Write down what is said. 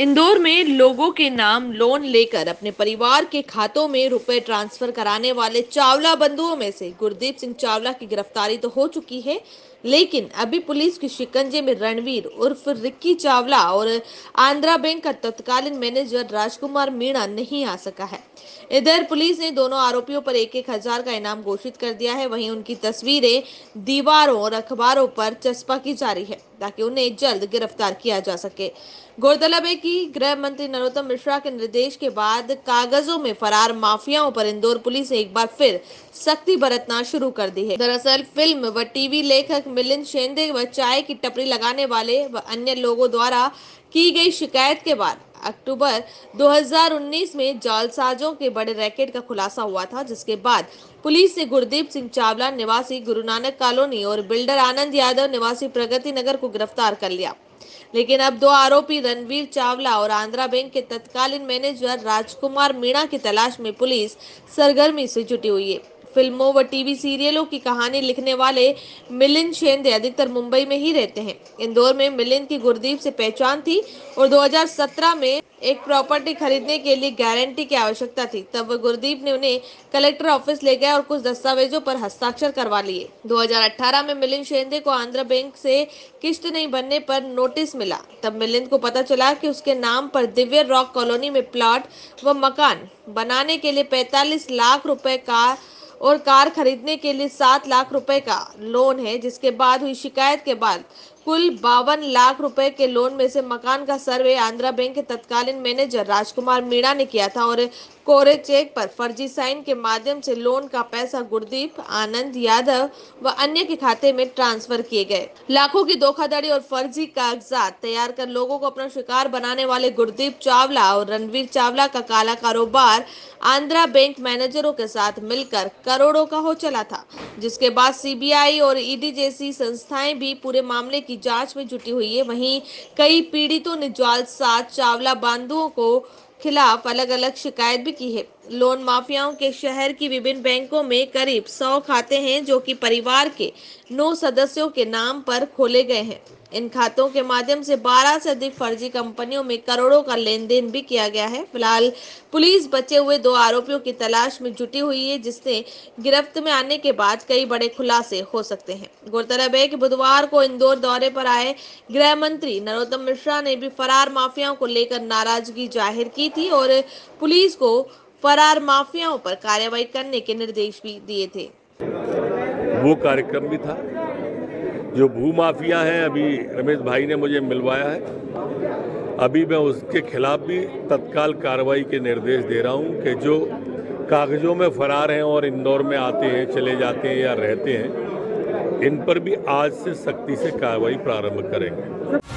इंदौर में लोगों के नाम लोन लेकर अपने परिवार के खातों में रुपए ट्रांसफर कराने वाले चावला बंधुओं में से गुरदीप सिंह चावला की गिरफ्तारी तो हो चुकी है, लेकिन अभी पुलिस के शिकंजे में रणवीर उर्फ रिक्की चावला और आंध्रा बैंक का तत्कालीन मैनेजर राजकुमार मीणा नहीं आ सका है। इधर पुलिस ने दोनों आरोपियों पर 1,000 का इनाम घोषित कर दिया है। वहीं उनकी तस्वीरें दीवारों और अखबारों पर चस्पा की जा रही है ताकि उन्हें जल्द गिरफ्तार किया जा सके। गौरतलब है कि गृह मंत्री नरोत्तम मिश्रा के निर्देश के बाद कागजों में फरार माफियाओं पर इंदौर पुलिस ने एक बार फिर सख्ती बरतना शुरू कर दी है। दरअसल फिल्म व टीवी लेखक मिलिंद शेंदे व चाय की टपरी लगाने वाले व अन्य लोगों द्वारा की गई शिकायत के बाद अक्टूबर 2019 में जालसाजों के बड़े रैकेट का खुलासा हुआ था, जिसके बाद पुलिस ने गुरदीप सिंह चावला निवासी गुरु नानक कॉलोनी और बिल्डर आनंद यादव निवासी प्रगति नगर को गिरफ्तार कर लिया। लेकिन अब दो आरोपी रणवीर चावला और आंध्रा बैंक के तत्कालीन मैनेजर राजकुमार मीणा की तलाश में पुलिस सरगर्मी से जुटी हुई है। फिल्मों व टीवी सीरियलों की कहानी लिखने वाले मिलिंद शेंदे अधिकतर मुंबई में ही रहते हैं। इंदौर में मिलिंद की गुरदीप से पहचान थी और 2017 में एक प्रॉपर्टी खरीदने के लिए गारंटी की आवश्यकता थी। तब गुरदीप ने उन्हें कलेक्टर ऑफिस ले गया और कुछ दस्तावेजों पर हस्ताक्षर करवा लिए। 2018 में मिलिंद शेंदे को आंध्रा बैंक से किस्त नहीं बनने पर नोटिस मिला। तब मिलिंद को पता चला कि उसके नाम पर दिव्य रॉक कॉलोनी में प्लॉट व मकान बनाने के लिए 45 लाख रुपए का और कार खरीदने के लिए 7 लाख रुपए का लोन है, जिसके बाद हुई शिकायत के बाद कुल 52 लाख रुपए के लोन में से मकान का सर्वे आंध्रा बैंक के तत्कालीन मैनेजर राजकुमार मीणा ने किया था और कोरे चेक पर फर्जी साइन के माध्यम से लोन का पैसा गुरदीप, आनंद यादव व अन्य के खाते में ट्रांसफर किए गए। लाखों की धोखाधड़ी और फर्जी कागजात तैयार कर लोगों को अपना शिकार बनाने वाले गुरदीप चावला और रणवीर चावला का काला कारोबार आंध्रा बैंक मैनेजरों के साथ मिलकर करोड़ों का हो चला था, जिसके बाद सीबीआई और ईडी जैसी संस्थाएं भी पूरे मामले की जांच में जुटी हुई है। वहीं कई पीड़ितों ने जालसाज चावला बंधुओं को खिलाफ अलग अलग शिकायत भी की है। लोन माफियाओं के शहर की विभिन्न बैंकों में करीब 100 खाते हैं जो कि परिवार के 9 सदस्यों के नाम पर खोले गए हैं। इन खातों के माध्यम से 12 से अधिक फर्जी कंपनियों में करोड़ों का लेन देन भी किया गया है। फिलहाल पुलिस बचे हुए 2 आरोपियों की तलाश में जुटी हुई है, जिससे गिरफ्त में आने के बाद कई बड़े खुलासे हो सकते हैं। गौरतलब है कि बुधवार को इंदौर दौरे पर आए गृह मंत्री नरोत्तम मिश्रा ने भी फरार माफियाओं को लेकर नाराजगी जाहिर की थी और पुलिस को फरार माफियाओं पर कार्रवाई करने के निर्देश भी दिए थे। वो कार्यक्रम भी था। जो भूमाफिया हैं, अभी रमेश भाई ने मुझे मिलवाया है, अभी मैं उसके खिलाफ भी तत्काल कार्रवाई के निर्देश दे रहा हूं कि जो कागजों में फरार हैं और इंदौर में आते हैं, चले जाते हैं या रहते हैं, इन पर भी आज से सख्ती से कार्रवाई प्रारंभ करेंगे।